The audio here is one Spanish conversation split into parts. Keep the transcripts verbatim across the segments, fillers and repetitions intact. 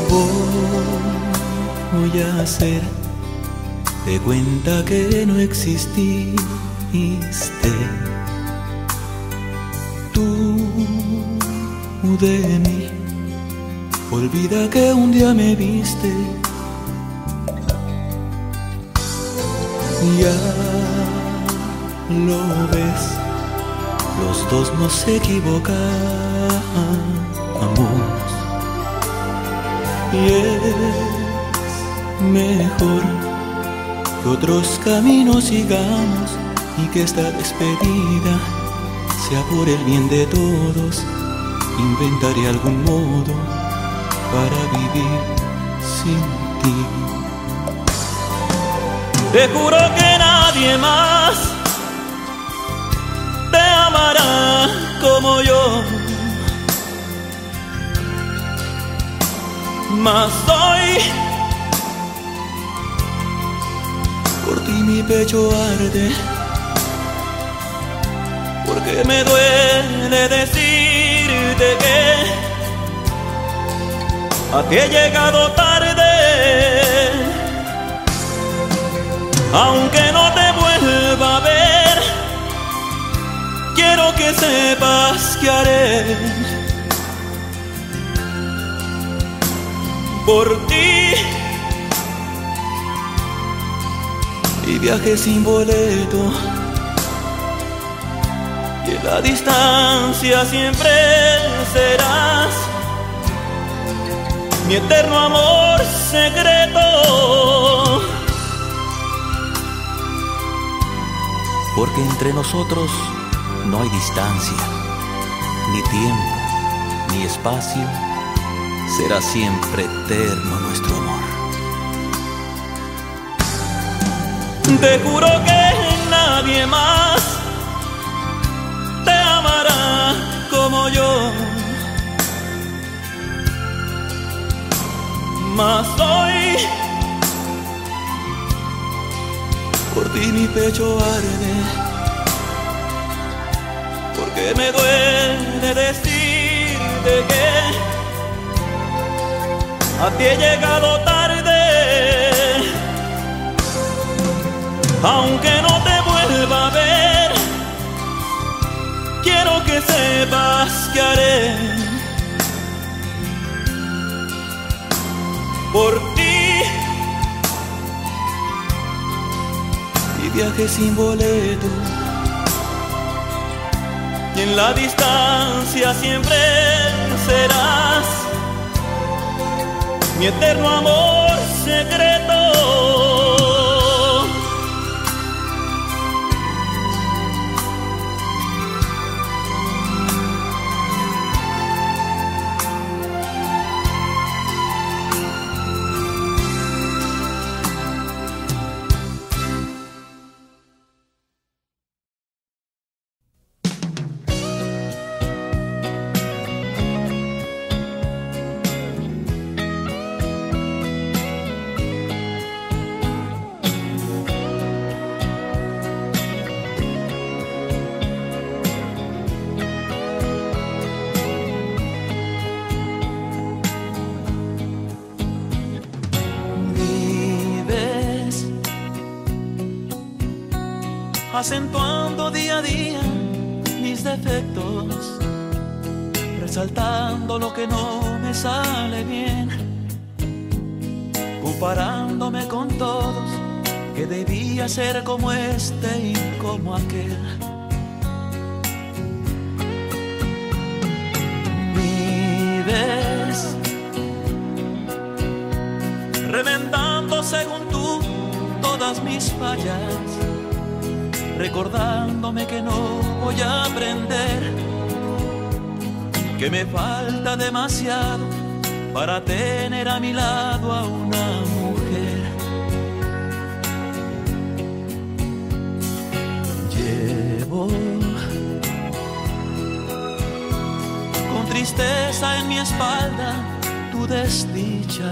Voy a hacer de cuenta que no exististe. Tú de mí, olvida que un día me viste. Ya lo ves, los dos nos equivocamos. Y es mejor que otros caminos sigamos y que esta despedida sea por el bien de todos. Inventaré algún modo para vivir sin ti. Te juro que nadie más te amará como yo. Mas hoy por ti mi pecho arde, porque me duele decirte que a ti he llegado tarde. Aunque no te vuelva a ver, quiero que sepas que haré por ti. Y viaje sin boleto, y en la distancia siempre serás mi eterno amor secreto. Porque entre nosotros no hay distancia, ni tiempo, ni espacio. Será siempre eterno nuestro amor. Te juro que nadie más te amará como yo. Mas hoy por ti mi pecho arde, porque me duele decirte que a ti he llegado tarde. Aunque no te vuelva a ver, quiero que sepas que haré por ti. Y viaje sin boleto, y en la distancia siempre serás mi eterno amor secreto. Acentuando día a día mis defectos, resaltando lo que no me sale bien, comparándome con todos, que debía ser como este y como aquel. Vives reventando según tú todas mis fallas, recordándome que no voy a aprender, que me falta demasiado para tener a mi lado a una mujer. Llevo con tristeza en mi espalda tu desdicha.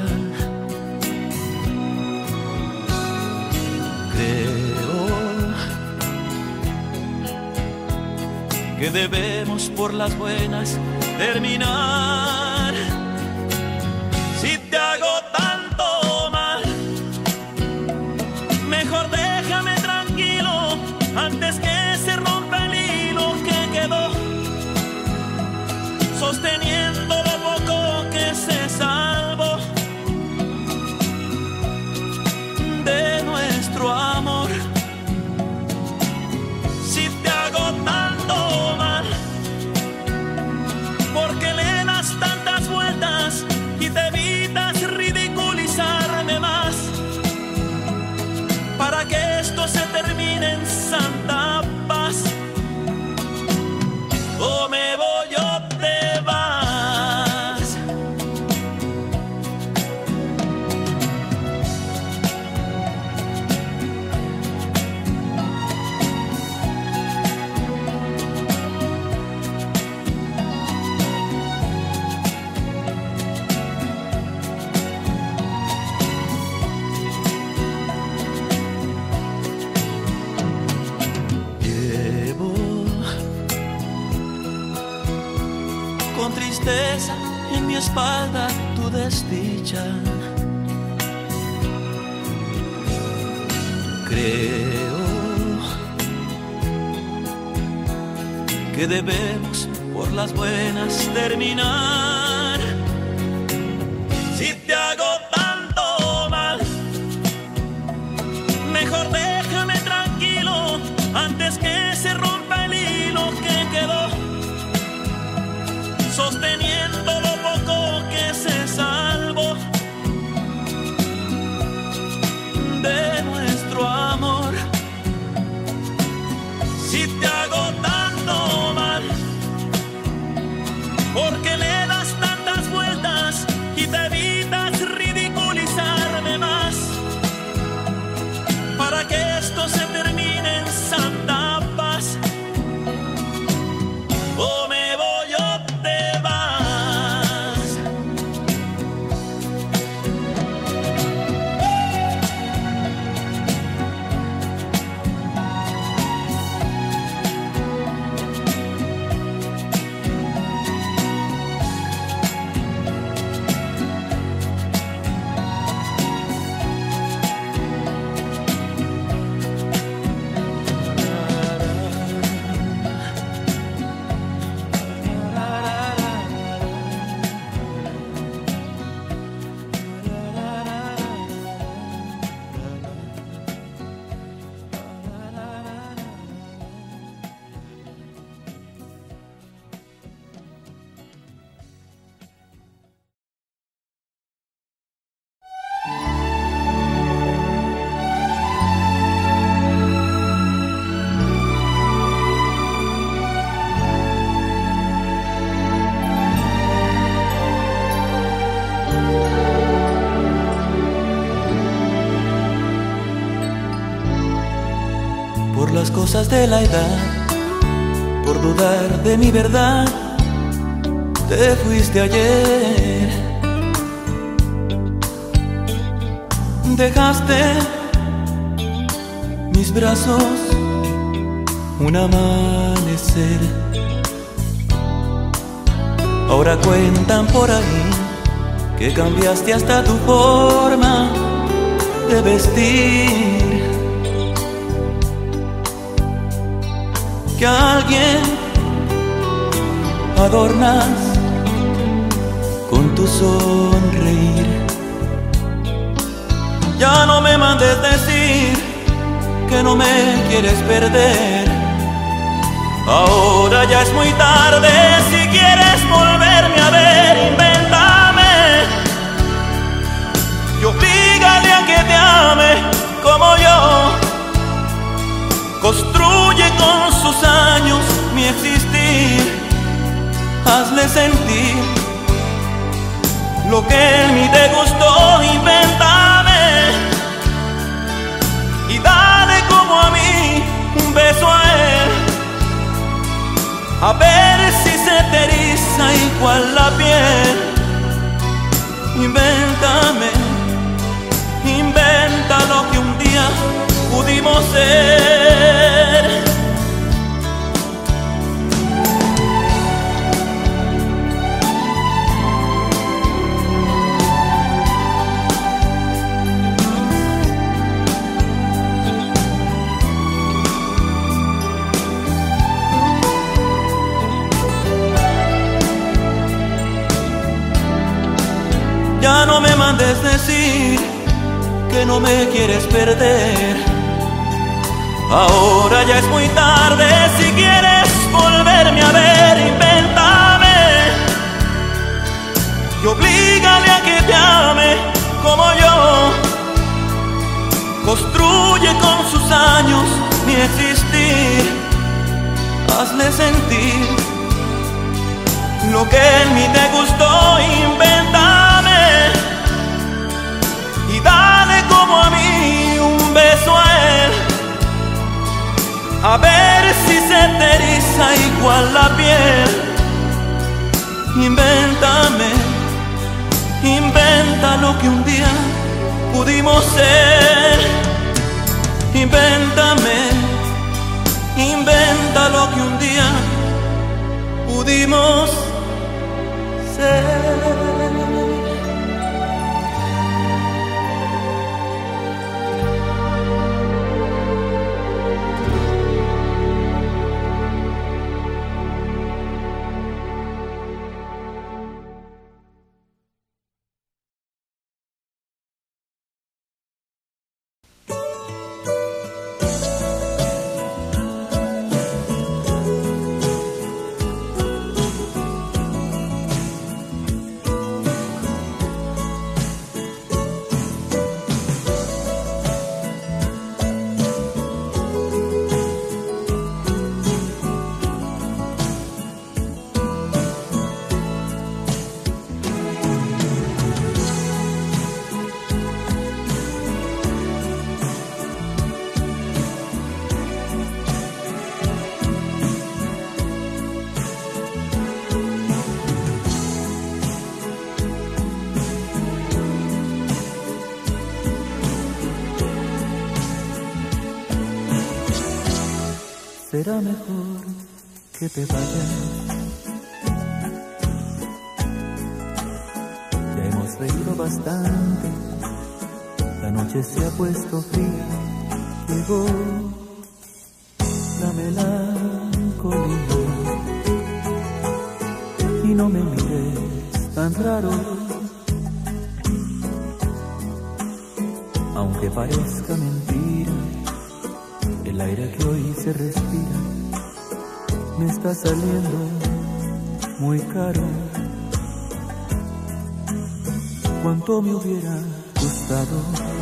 Creo que debemos por las buenas terminar. Si te sosteniendo lo poco que se salvó de nuestro amor. Si te hago tanto mal, porque le das tantas vueltas y te evitas ridiculizarme más, para que esto se termine en santa paz. O me voy o te vas. Con tristeza en mi espalda tu desdicha. Creo que debemos por las buenas terminar. Si te hago tanto mal, mejor déjame tranquilo antes que se rompa el hilo que quedó, sosteniendo lo poco que se salvó de nuestro amor. Si te hago tanto mal, porque le das tantas vueltas y te evitas ridiculizarme más, para que esto se termine en santa paz. O me voy o te vas. Por las cosas de la edad, por dudar de mi verdad, te fuiste ayer. Dejaste mis brazos un amanecer. Ahora cuentan por ahí que cambiaste hasta tu forma de vestir, que a alguien adornas con tu sonreír. Ya no me mandes decir que no me quieres perder. Ahora ya es muy tarde, si quieres volverme a ver, invéntame y oblígale a que te ame como yo. Construye con sus años mi existir, hazle sentir lo que en mí te gustó, invéntame y dale como a mí un beso a él, a ver si se te eriza igual la piel. Invéntame, inventa lo que un día pudimos ser. mandes decir que no me quieres perder. Ahora ya es muy tarde, si quieres volverme a ver, invéntame y oblígale a que te ame como yo. Construye con sus años mi existir, hazle sentir lo que en mí te gustó, invéntame y dale como a mí un beso a él, a ver si se te eriza igual la piel. Invéntame, inventa lo que un día pudimos ser. Invéntame, inventa lo que un día pudimos ser. Será mejor que te vayas. Ya hemos reído bastante, la noche se ha puesto fría, llegó la melancolía. Y no me mires tan raro, aunque parezca mentira, el aire que hoy se respira me está saliendo muy caro. Cuánto me hubiera gustado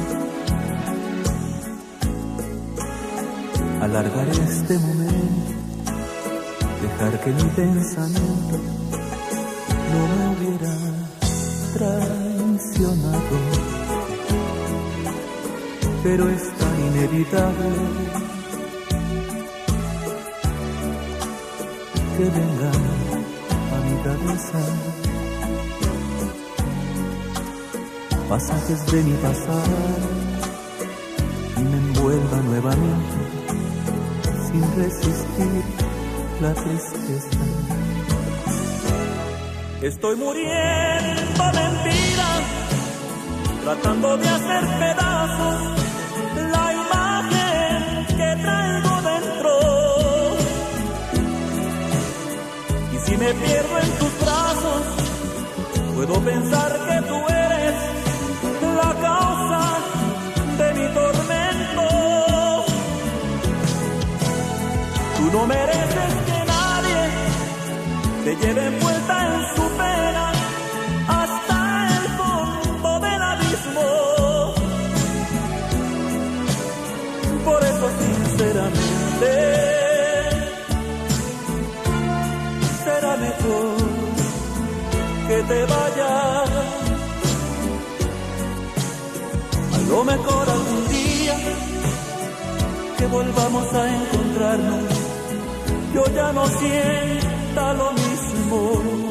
alargar este momento, dejar que mi pensamiento no me hubiera traicionado, pero es tan inevitable que venga a mi cabeza pasajes de mi pasado y me envuelva nuevamente sin resistir la tristeza. Estoy muriendo de mentiras, tratando de hacer pedazos la imagen que traigo dentro. Y si me pierdo en tus brazos, puedo pensar que tú eres la causa de mi tormento. Tú no mereces que nadie te lleve envuelta en su pena hasta el fondo del abismo. Por eso sinceramente será mejor que te vayas. A lo mejor algún día que volvamos a encontrarnos, yo ya no sienta lo mismo.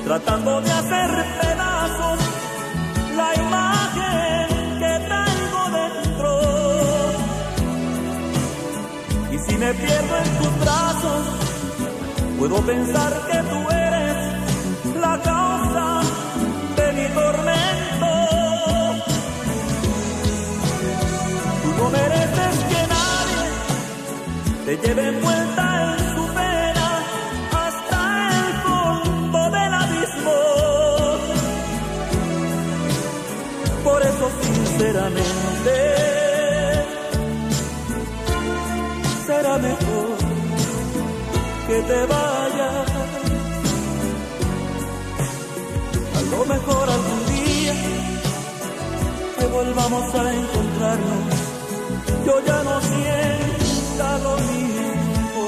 tratando de hacer pedazos la imagen que traigo dentro. Y si me pierdo en tus brazos, puedo pensar que tú eres la causa de mi tormento. Tú no mereces que nadie te lleve envuelta en su pena hasta el fondo del abismo. Por eso sinceramente será mejor que te vayas. A lo mejor algún día que volvamos a encontrarnos, yo ya no sienta lo mismo.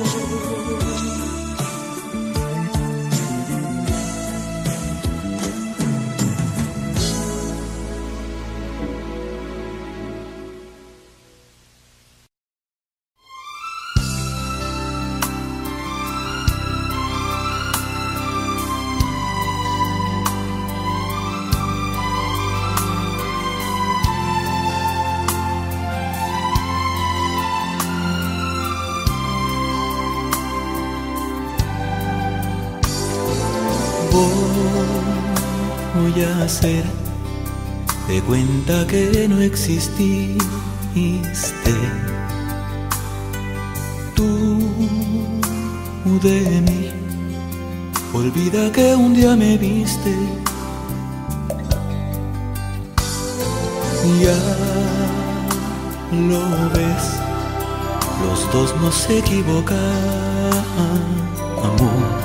Voy a hacer de cuenta que no exististe. Tú de mí, olvida que un día me viste. Ya lo ves, los dos nos equivocamos.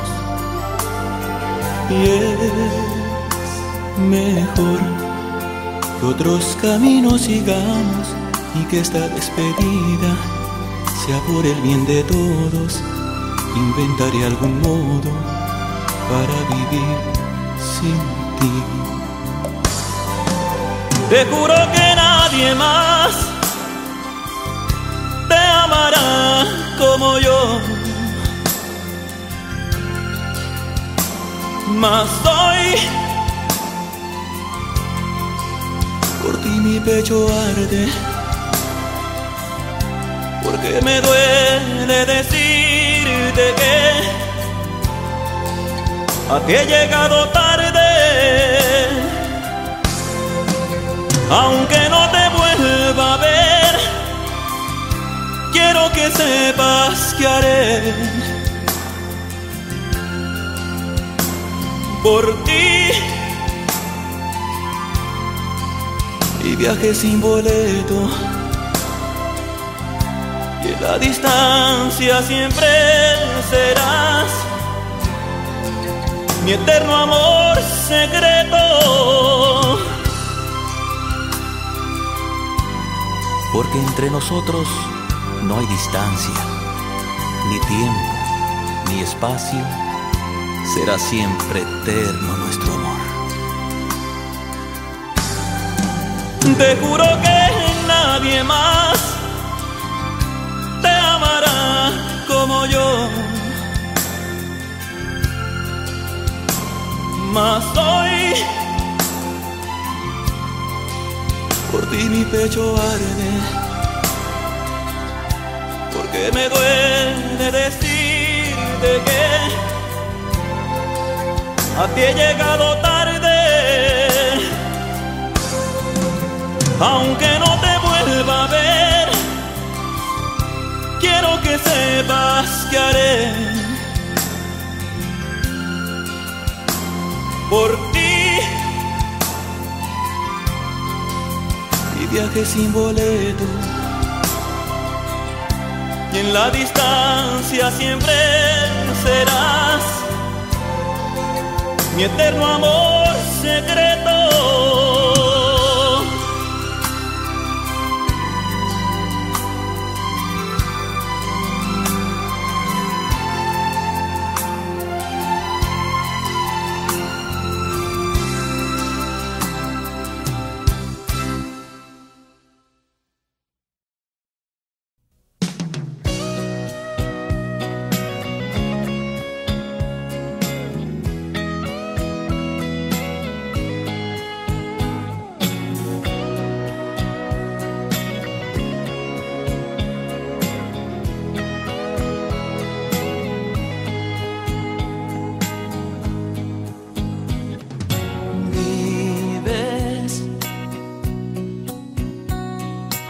Y es mejor que otros caminos sigamos y que esta despedida sea por el bien de todos. Inventaré algún modo para vivir sin ti. Te juro que nadie más te amará como yo. Mas hoy por ti mi pecho arde, porque me duele decirte que a ti he llegado tarde. Aunque no te vuelva a ver, quiero que sepas que haré por ti. Y viaje sin boleto, y en la distancia siempre serás mi eterno amor secreto. porque entre nosotros no hay distancia, ni tiempo, ni espacio. Será siempre eterno nuestro amor. Te juro que nadie más te amará como yo. Mas hoy por ti mi pecho arde, porque me duele decirte que a ti he llegado tarde. Aunque no te vuelva a ver, quiero que sepas que haré por ti. Y viaje sin boleto, y en la distancia siempre serás mi eterno amor secreto.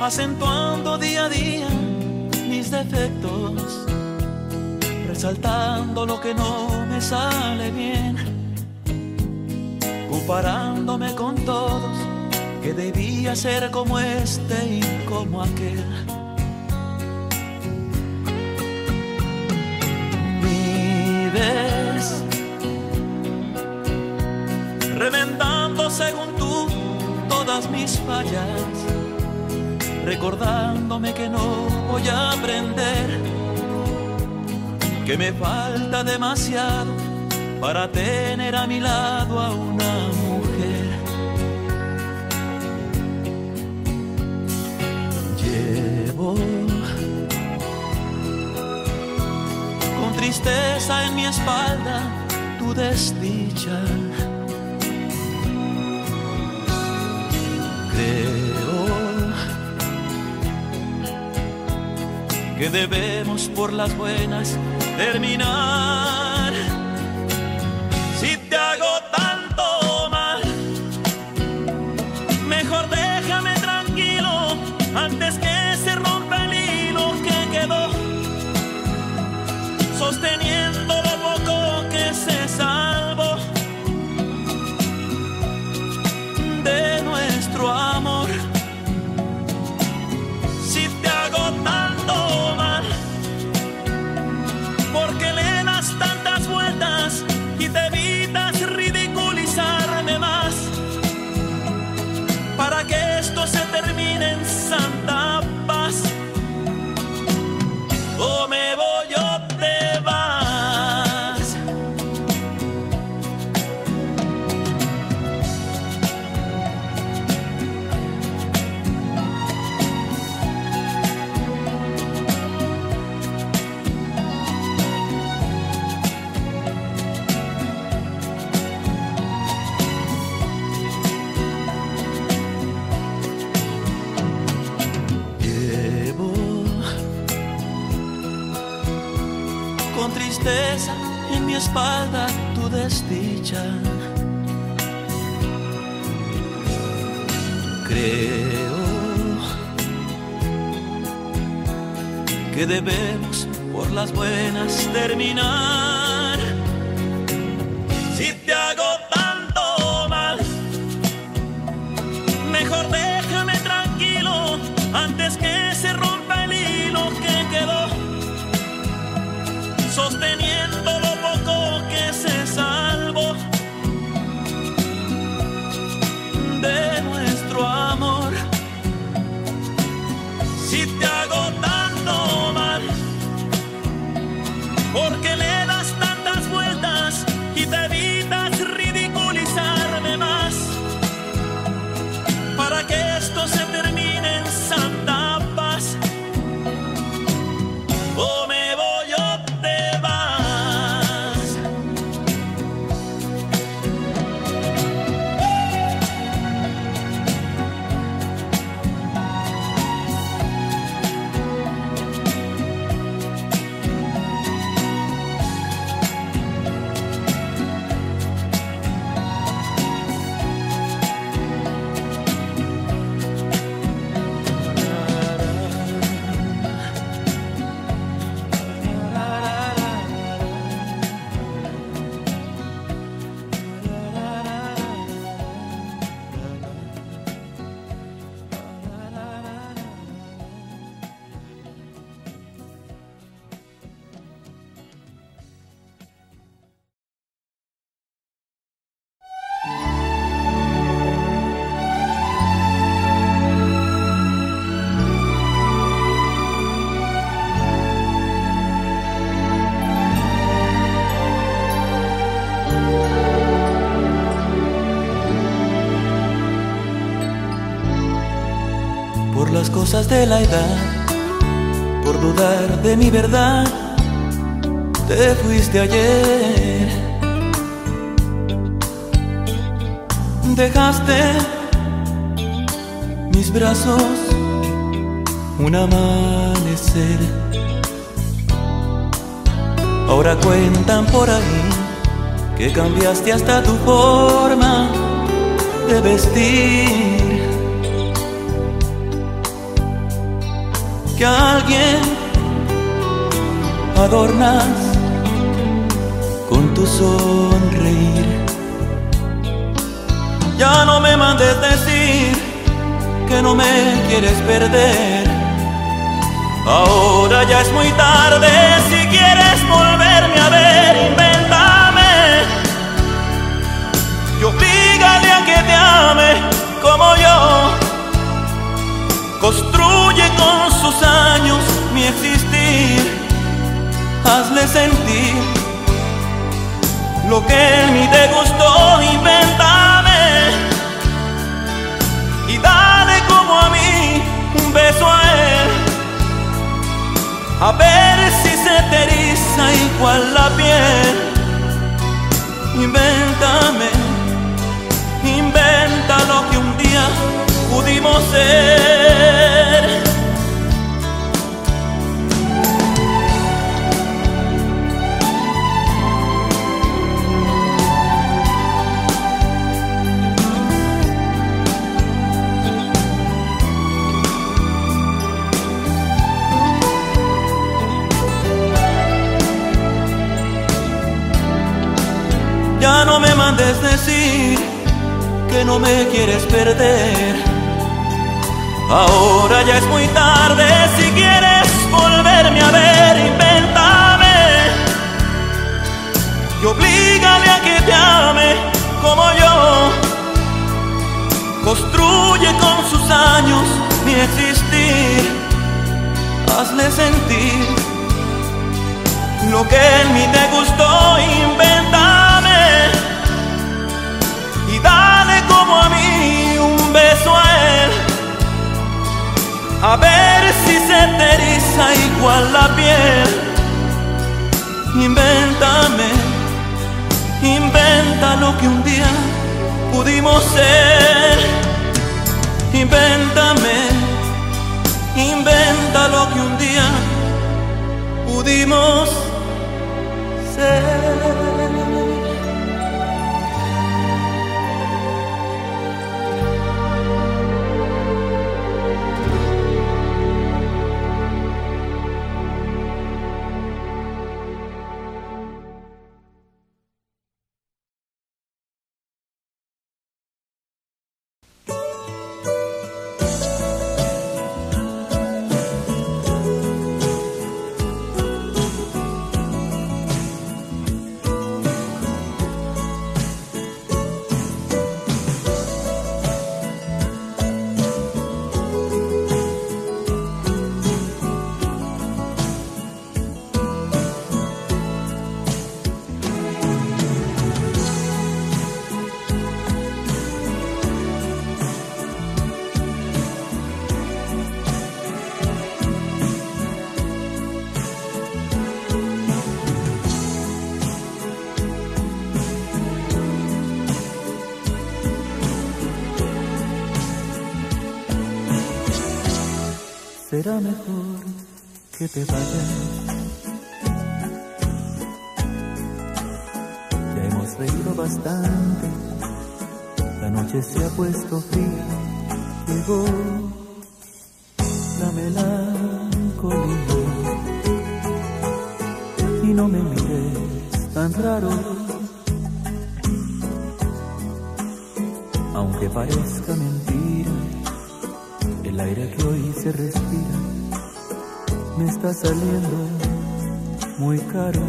acentuando día a día mis defectos, resaltando lo que no me sale bien, comparándome con todos, que debía ser como este y como aquel. Vives remendando según tú todas mis fallas, recordándome que no voy a aprender, que me falta demasiado para tener a mi lado a una mujer. Llevo con tristeza en mi espalda tu desdicha. Creo que debemos por las buenas terminar. Si te hago tanto mal, mejor déjame tranquilo antes que se rompa el hilo que quedó sosteniendo lo poco que se salvó de nuestro amor. Si te hago tanto mal, porque le das tantas vueltas y te evitas ridiculizarme más, para que esto se termine en santa paz. O me voy o te vas. Con tristeza en mi espalda tu desdicha. Creo que debemos por las buenas terminar. Si te hago tanto mal, mejor déjame tranquilo antes que se rompa el hilo que quedó sosteniendo lo poco que se salvó de nuestro amor. Si te hago tanto mal, porque le das tantas vueltas y te evitas ridiculizarme más, para que esto se termine en santa paz. O me voy o te vas. Por las cosas de la edad, por dudar de mi verdad, te fuiste ayer. Dejaste mis brazos un amanecer. Ahora cuentan por ahí que cambiaste hasta tu forma de vestir. que a alguien adornas con tu sonreír. Ya no me mandes decir que no me quieres perder. Ahora ya es muy tarde, si quieres volverme a ver, invéntame y oblígale a que te ame como yo. Construye con sus años mi existir, hazle sentir lo que en mí te gustó, invéntame y dale como a mí un beso a él, a ver si se te eriza igual la piel. Invéntame, inventa lo que un día pudimos ser. Ya no me mandes decir que no me quieres perder. Ahora ya es muy tarde, si quieres volverme a ver, invéntame y oblígale a que te ame como yo. Construye con sus años mi existir, hazle sentir lo que en mí te gustó, invéntame y dale como a mí un beso a él, a ver si se te eriza igual la piel. Invéntame, inventa lo que un día pudimos ser. Invéntame, inventa lo que un día pudimos ser. Será mejor que te vayas. Ya hemos reído bastante, la noche se ha puesto fría, llegó la melancolía. Y no me mires tan raro, aunque parezca mentira, el aire que hoy se respira me está saliendo muy caro.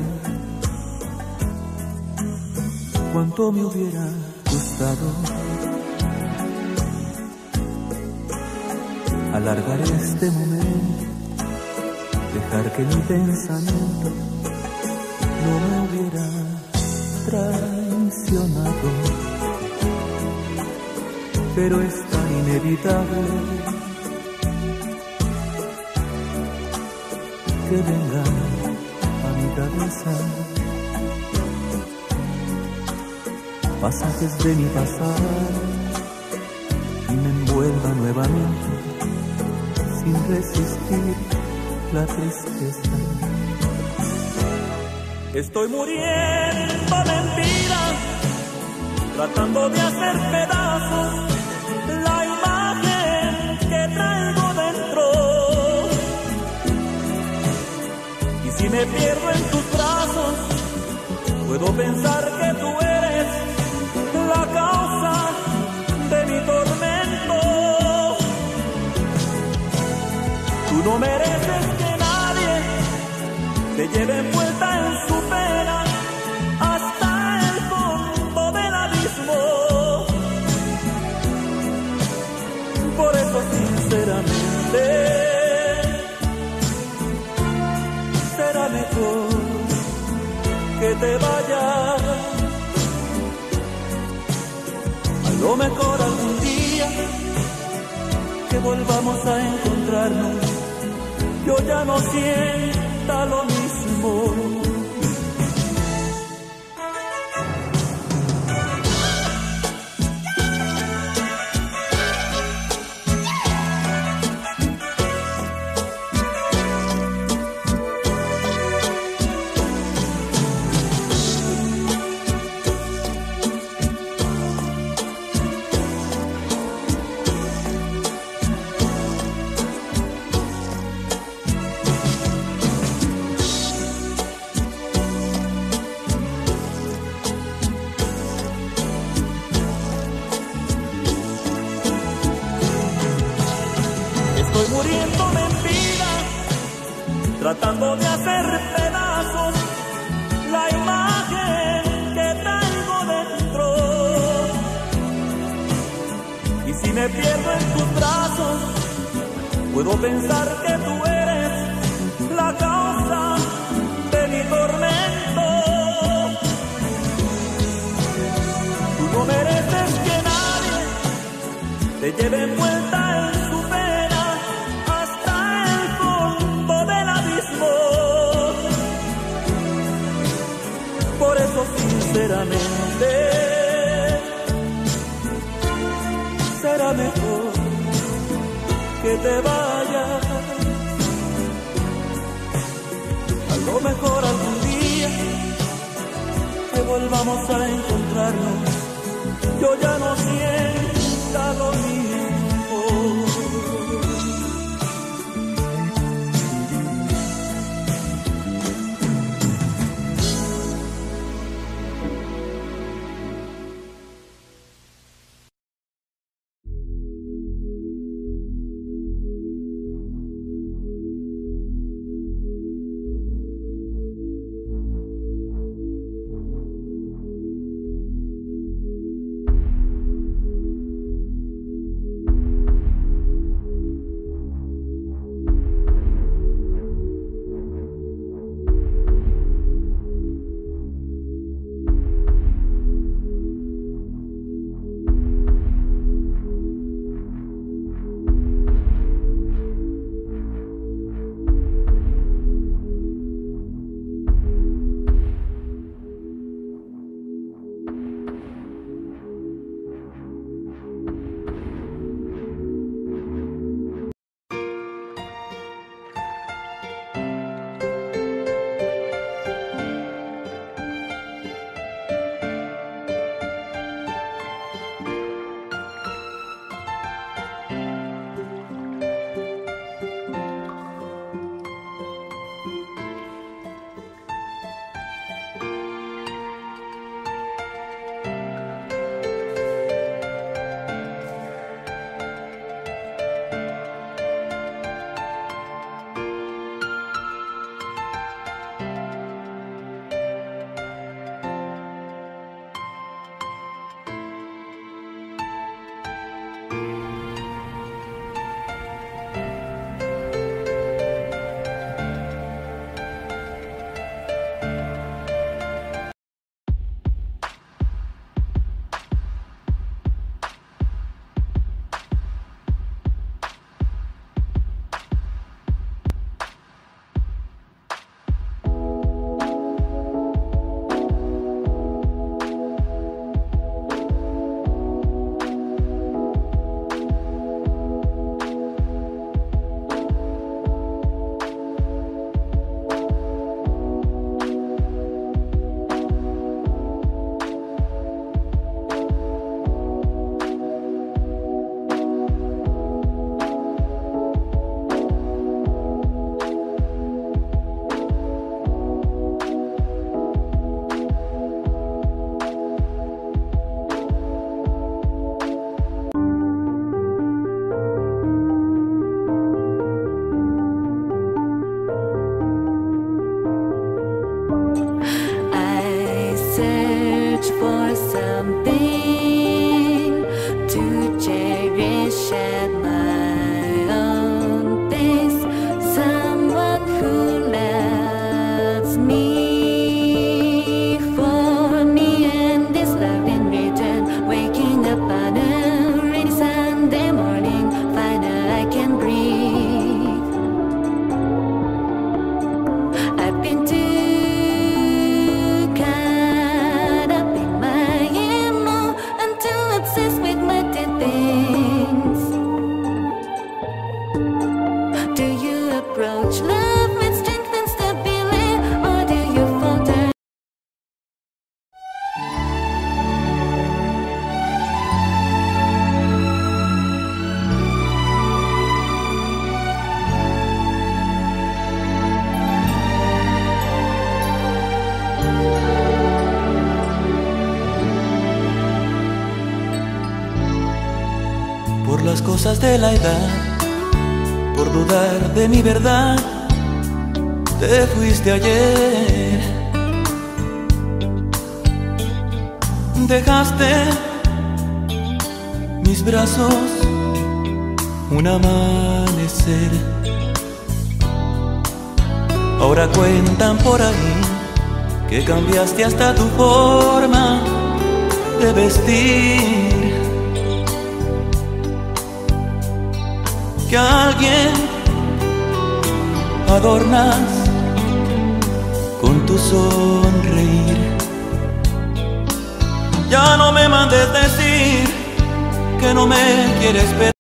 Cuánto me hubiera gustado alargar este momento, dejar que mi pensamiento no me hubiera traicionado, pero es tan inevitable que venga a mi cabeza pasajes de mi pasado y me envuelva nuevamente sin resistir la tristeza. Estoy muriendo de vida, tratando de hacer pedazos la imagen que traigo dentro. me pierdo en tus brazos, puedo pensar que tú eres la causa de mi tormento. Tú no mereces que nadie te lleve envuelta en su pena hasta el fondo del abismo. Por eso sinceramente será mejor que te vayas. A lo mejor algún día que volvamos a encontrarnos, yo ya no sienta lo mismo. Estoy muriéndome en vida, tratando de hacer pedazos la imagen que traigo dentro. Y si me pierdo en tus brazos, puedo pensar que tú eres la causa de mi tormento. Tú no mereces que nadie te lleve envuelta en su pena hasta el fondo del abismo. Por eso sinceramente será mejor que te vayas. A lo mejor algún día que volvamos a encontrarnos, yo ya no sienta lo mismo. por las cosas de la edad, por dudar de mi verdad, te fuiste ayer. Dejaste mis brazos un amanecer. Ahora cuentan por ahí que cambiaste hasta tu forma de vestir, que a alguien adornas con tu sonreír. Ya no me mandes decir que no me quieres ver.